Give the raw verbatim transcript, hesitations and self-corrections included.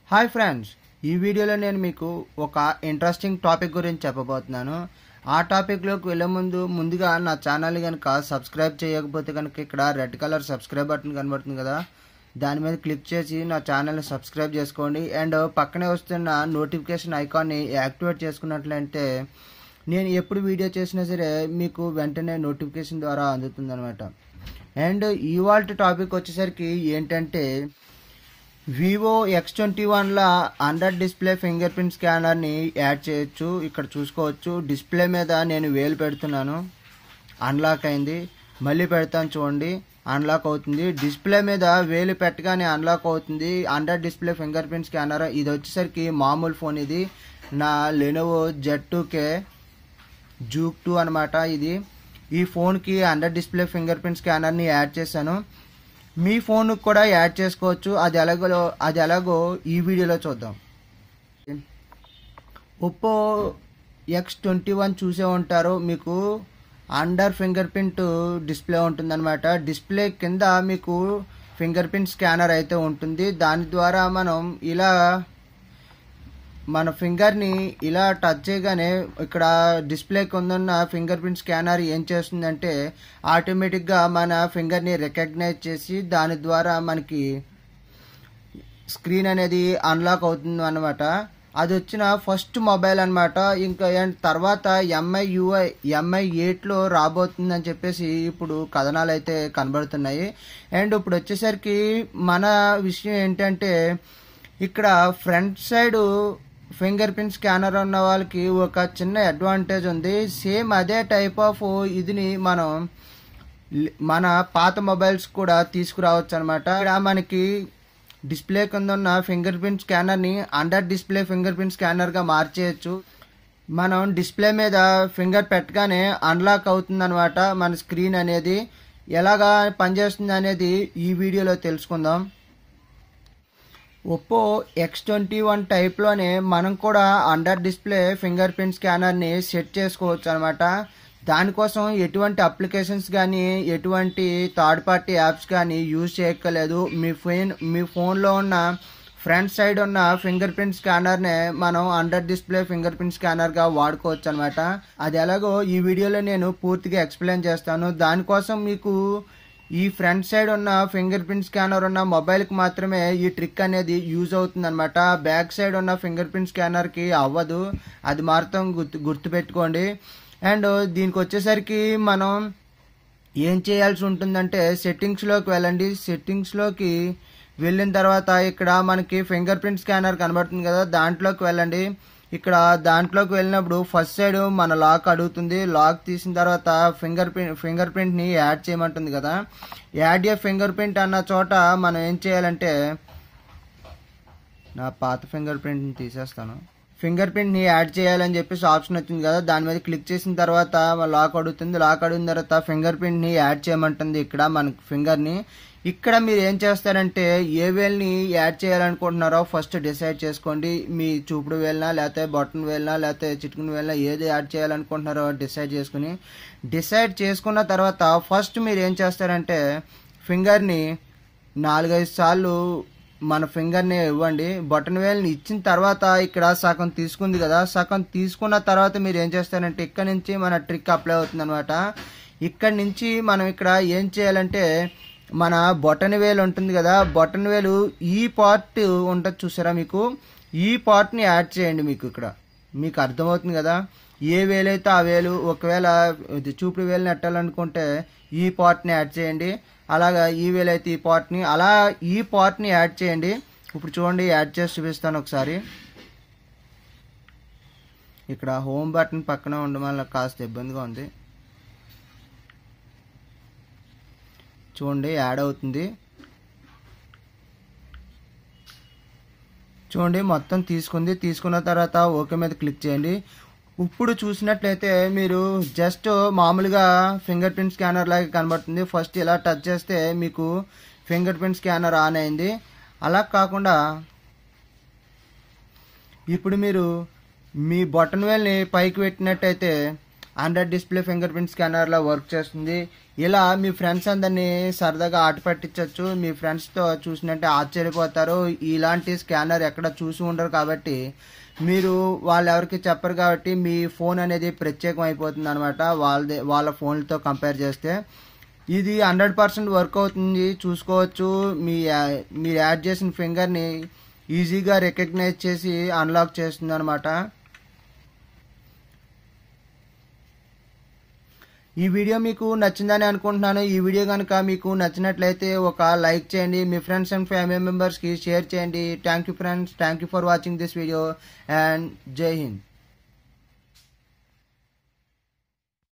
Hi friends, ఈ వీడియోలో నేను మీకు ఒక ఇంట్రెస్టింగ్ టాపిక్ గురించి చెప్పబోతున్నాను. ఆ టాపిక్లోకి వెళ్ళే ముందు ముందుగా నా ఛానల్ కనుక సబ్స్క్రైబ్ చేయకపోతే కనుక ఇక్కడ రెడ్ కలర్ సబ్స్క్రైబ్ బటన్ కనబడుతుంది కదా, దాని మీద క్లిక్ చేసి నా ఛానల్ని సబ్స్క్రైబ్ చేసుకోండి. అండ్ పక్కనే వస్తున్న నోటిఫికేషన్ ఐకాన్ని యాక్టివేట్ చేసుకున్నట్లయితే నేను ఎప్పుడు వీడియో చేసినా సరే మీకు వెంటనే నోటిఫికేషన్ ద్వారా అందుతుంది అనమాట. అండ్ ఇవాల్టి టాపిక్ వచ్చేసరికి ఏంటంటే వివో ఎక్స్ ట్వంటీ వన్లో అండర్ డిస్ప్లే ఫింగర్ ప్రింట్ స్కానర్ని యాడ్ చేయొచ్చు. ఇక్కడ చూసుకోవచ్చు, డిస్ప్లే మీద నేను వేలు పెడుతున్నాను, అన్లాక్ అయింది. మళ్ళీ పెడతాను చూడండి, అన్లాక్ అవుతుంది. డిస్ప్లే మీద వేలు పెట్టగానే అన్లాక్ అవుతుంది. Under display fingerprint scanner. ఇది వచ్చేసరికి మామూలు ఫోన్, ఇది నా Lenovo Z two K Zuk two అనమాట. ఇది ఈ ఫోన్కి అండర్ డిస్ప్లే ఫింగర్ ప్రింట్ స్కానర్ని యాడ్ చేశాను. మీ ఫోన్కి కూడా యాడ్ చేసుకోవచ్చు. అది ఎలాగో అది ఎలాగో ఈ వీడియోలో చూద్దాం. ఒప్పో ఎక్స్ ట్వంటీ వన్ చూసే ఉంటారు. మీకు అండర్ ఫింగర్ ప్రింట్ డిస్ప్లే ఉంటుందన్నమాట. డిస్ప్లే కింద మీకు ఫింగర్ ప్రింట్ స్కానర్ అయితే ఉంటుంది. దాని ద్వారా మనం ఇలా మన ఫింగర్ని ఇలా టచ్ చేయగానే ఇక్కడ డిస్ప్లే కింద ఫింగర్ ప్రింట్ స్కానర్ ఏం చేస్తుందంటే ఆటోమేటిక్గా మన ఫింగర్ని రికగ్నైజ్ చేసి దాని ద్వారా మనకి స్క్రీన్ అనేది అన్లాక్ అవుతుంది అన్నమాట. అది వచ్చిన ఫస్ట్ మొబైల్ అనమాట. ఇంకా తర్వాత ఎంఐ యూఐ ఎంఐ ఎయిట్లో రాబోతుందని చెప్పేసి ఇప్పుడు కథనాలు అయితే కనబడుతున్నాయి. అండ్ ఇప్పుడు వచ్చేసరికి మన విషయం ఏంటంటే ఇక్కడ front side fingerprint scanner ఉన్న వాళ్ళకి ఒక చిన్న అడ్వాంటేజ్ ఉంది. సేమ్ అదే టైప్ ఆఫ్ ఇదిని మనం మన పాత మొబైల్స్ కూడా తీసుకురావచ్చు అనమాట. ఇక్కడ మనకి డిస్ప్లే కింద ఉన్న ఫింగర్ ప్రింట్ స్కానర్ని అండర్ డిస్ప్లే ఫింగర్ ప్రింట్ స్కానర్గా మార్చేయచ్చు. మనం డిస్ప్లే మీద ఫింగర్ పెట్టగానే అన్లాక్ అవుతుంది అనమాట మన స్క్రీన్ అనేది. ఎలాగా పనిచేస్తుంది అనేది ఈ వీడియోలో తెలుసుకుందాం. ఒప్పో ఎక్స్ ట్వంటీ వన్ టైప్లోనే మనం కూడా అండర్ డిస్ప్లే ఫింగర్ ప్రింట్ స్కానర్ని సెట్ చేసుకోవచ్చు అనమాట. దానికోసం ఎటువంటి అప్లికేషన్స్ కానీ ఎటువంటి థర్డ్ పార్టీ యాప్స్ కానీ యూజ్ చేయక్కర్లేదు. మీ ఫోన్ మీ ఫోన్లో ఉన్న ఫ్రంట్ సైడ్ ఉన్న ఫింగర్ ప్రింట్ స్కానర్నే మనం అండర్ డిస్ప్లే ఫింగర్ ప్రింట్ స్కానర్గా వాడుకోవచ్చు అనమాట. అది ఎలాగో ఈ వీడియోలో నేను పూర్తిగా ఎక్స్ప్లెయిన్ చేస్తాను. దానికోసం మీకు ఈ ఫ్రంట్ సైడ్ ఉన్న ఫింగర్ ప్రింట్ స్కానర్ ఉన్న మొబైల్కి మాత్రమే ఈ ట్రిక్ అనేది యూజ్ అవుతుంది అనమాట. బ్యాక్ సైడ్ ఉన్న ఫింగర్ ప్రింట్ స్కానర్కి అవ్వదు. అది మాత్రం గుర్తు గుర్తుపెట్టుకోండి. అండ్ దీనికి వచ్చేసరికి మనం ఏం చేయాల్సి ఉంటుందంటే సెట్టింగ్స్లోకి వెళ్ళండి. సెట్టింగ్స్లోకి వెళ్ళిన తర్వాత ఇక్కడ మనకి ఫింగర్ ప్రింట్ స్కానర్ కనబడుతుంది కదా, దాంట్లోకి వెళ్ళండి. ఇక్కడ దాంట్లోకి వెళ్ళినప్పుడు ఫస్ట్ సైడ్ మన లాక్ అడుగుతుంది. లాక్ తీసిన తర్వాత ఫింగర్ ప్రింట్ ఫింగర్ ప్రింట్ని యాడ్ చేయమంటుంది కదా. యాడ్ ఏ ఫింగర్ ప్రింట్ అన్న చోట మనం ఏం చేయాలంటే, నా పాత ఫింగర్ ప్రింట్ని తీసేస్తాను. ఫింగర్ ప్రింట్ని యాడ్ చేయాలని చెప్పేసి ఆప్షన్ వచ్చింది కదా, దాని మీద క్లిక్ చేసిన తర్వాత లాక్ అడుగుతుంది. లాక్ అడిగిన తర్వాత ఫింగర్ ప్రింట్ని యాడ్ చేయమంటుంది ఇక్కడ మన ఫింగర్ని. ఇక్కడ మీరు ఏం చేస్తారంటే ఏ వేల్ని యాడ్ చేయాలనుకుంటున్నారో ఫస్ట్ డిసైడ్ చేసుకోండి. మీ చూపుడు వేలినా లేకపోతే బటన్ వేలినా లేకపోతే చిటికిన వేలినా ఏది యాడ్ చేయాలనుకుంటున్నారో డిసైడ్ చేసుకుని డిసైడ్ చేసుకున్న తర్వాత ఫస్ట్ మీరు ఏం చేస్తారంటే ఫింగర్ని నాలుగైదు సార్లు మన ఫింగర్ని ఇవ్వండి. బటన్ వేల్ని ఇచ్చిన తర్వాత ఇక్కడ సగం తీసుకుంది కదా, సగం తీసుకున్న తర్వాత మీరు ఏం చేస్తారంటే ఇక్కడ నుంచి మన ట్రిక్ అప్లై అవుతుంది అనమాట. ఇక్కడ నుంచి మనం ఇక్కడ ఏం చేయాలంటే మన బొటన్ వేలు ఉంటుంది కదా, బొటన్ వేలు ఈ పార్ట్ ఉంటుంది చూసారా, మీకు ఈ పార్ట్ని యాడ్ చేయండి. మీకు ఇక్కడ మీకు అర్థమవుతుంది కదా, ఏ వేలైతే ఆ వేలు. ఒకవేళ చూపుడు వేలు నెట్టాలనుకుంటే ఈ పార్ట్ని యాడ్ చేయండి. అలాగా ఈ వేలైతే ఈ పార్ట్ని, అలా ఈ పార్ట్ని యాడ్ చేయండి. ఇప్పుడు చూడండి, యాడ్ చేసి చూపిస్తాను ఒకసారి. ఇక్కడ హోమ్ బటన్ పక్కన ఉండడం వల్ల కాస్త ఇబ్బందిగా ఉంది. చూడండి, యాడ్ అవుతుంది. చూడండి మొత్తం తీసుకుంది. తీసుకున్న తర్వాత ఓకే మీద క్లిక్ చేయండి. ఇప్పుడు చూసినట్లయితే మీరు జస్ట్ మామూలుగా ఫింగర్ ప్రింట్ స్కానర్ లాగా కనబడుతుంది. ఫస్ట్ ఇలా టచ్ చేస్తే మీకు ఫింగర్ ప్రింట్ స్కానర్ ఆన్ అయింది. అలా కాకుండా ఇప్పుడు మీరు మీ బటన్ వేల్ని పైకి పెట్టినట్టయితే ఆండ్రాయిడ్ డిస్ప్లే ఫింగర్ ప్రింట్ స్కానర్లో వర్క్ చేస్తుంది. ఇలా మీ ఫ్రెండ్స్ అందరినీ సరదాగా ఆట పట్టించవచ్చు. మీ ఫ్రెండ్స్తో చూసినట్టే ఆశ్చర్యపోతారు. ఇలాంటి స్కానర్ ఎక్కడ చూసి ఉండరు కాబట్టి మీరు వాళ్ళు ఎవరికి చెప్పరు కాబట్టి మీ ఫోన్ అనేది ప్రత్యేకం అయిపోతుంది అనమాట వాళ్ళది వాళ్ళ ఫోన్లతో కంపేర్ చేస్తే. ఇది హండ్రెడ్ పర్సెంట్ వర్క్ అవుతుంది, చూసుకోవచ్చు. మీ మీరు యాడ్ చేసిన ఫింగర్ని ఈజీగా రికగ్నైజ్ చేసి అన్లాక్ చేస్తుంది అనమాట. ఈ వీడియో మీకు నచ్చిందని అనుకుంటున్నాను. ఈ వీడియో కనుక మీకు నచ్చినట్లయితే ఒక లైక్ చేయండి, మీ ఫ్రెండ్స్ అండ్ ఫ్యామిలీ మెంబర్స్కి షేర్ చేయండి. Thank you friends, thank you for watching this video and జై హింద్.